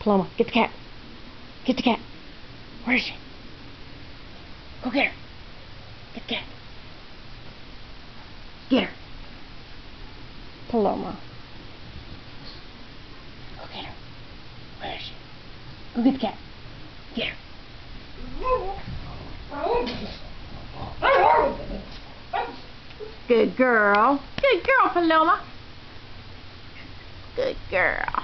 Paloma, get the cat. Get the cat. Where is she? Go get her. Get the cat. Get her. Paloma. Go get her. Where is she? Go get the cat. Get her. Good girl. Good girl, Paloma. Good girl.